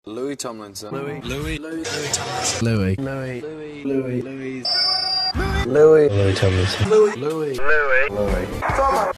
Louis Tomlinson. Louis. Louis. Louis. Louis Tomlinson. Louis. Louis. Louis. Louis. Louis. Louis. Louis Tomlinson. Louis. Louis. Louis. Louis.